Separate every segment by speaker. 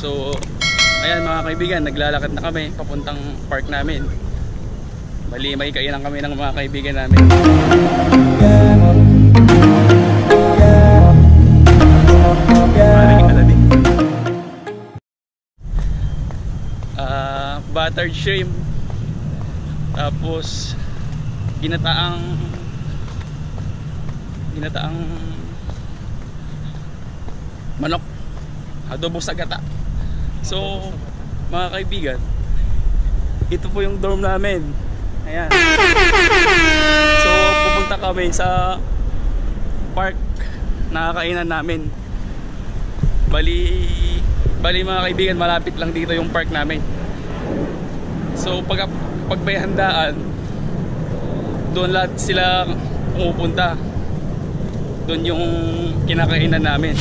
Speaker 1: So ayan mga kaibigan, naglalakad na kami papuntang park namin. Bali may kainan kami ng mga kaibigan namin. Buttered shrimp, tapos ginataang manok, adobo sa gata. So mga kaibigan, ito po yung dorm namin. Ayan. So pupunta kami sa park na kainan namin. Bali mga kaibigan, malapit lang dito yung park namin. So pag may handaan, doon lahat sila pumupunta. Doon yung kinakainan namin.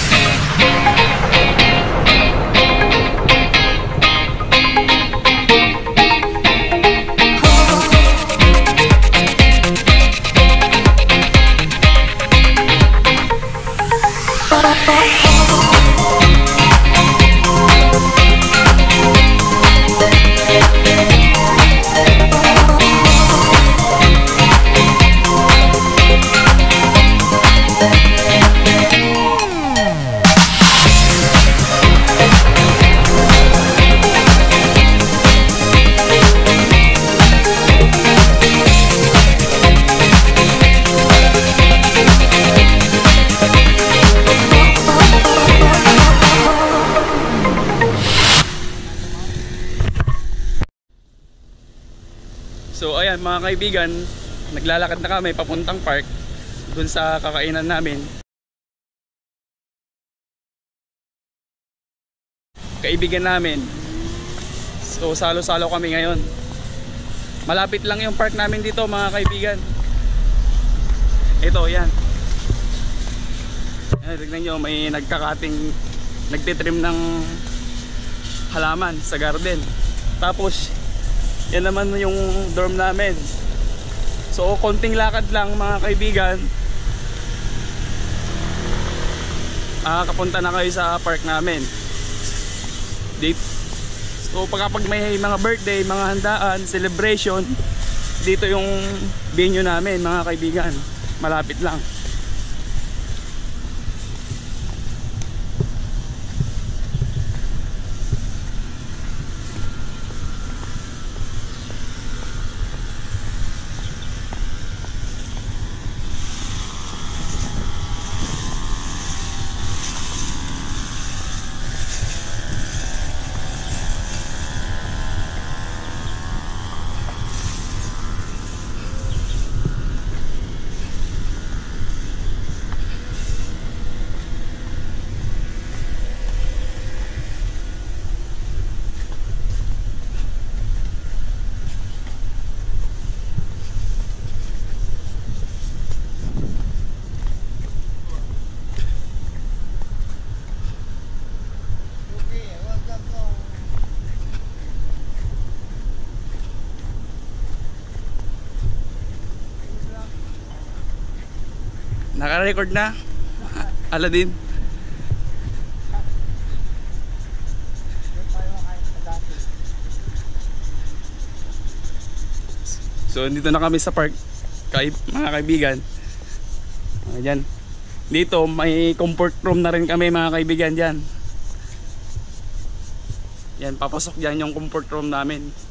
Speaker 1: So ayan mga kaibigan, naglalakad na kami papuntang park dun sa kakainan namin. Kaibigan namin. So salo-salo kami ngayon. Malapit lang yung park namin dito mga kaibigan. Ito yan. Ayan, tignan nyo, may nagtitrim ng halaman sa garden. Tapos yan naman yung dorm namin. So konting lakad lang mga kaibigan, kapunta na kayo sa park namin. So pagkapag may mga birthday, mga handaan, celebration, dito yung venue namin mga kaibigan. Malapit lang. Naka-record na, Aladdin. So dito na kami sa park, mga kaibigan. Ayan. Dito may comfort room na rin kami mga kaibigan dyan. Yan, papasok dyan yung comfort room namin.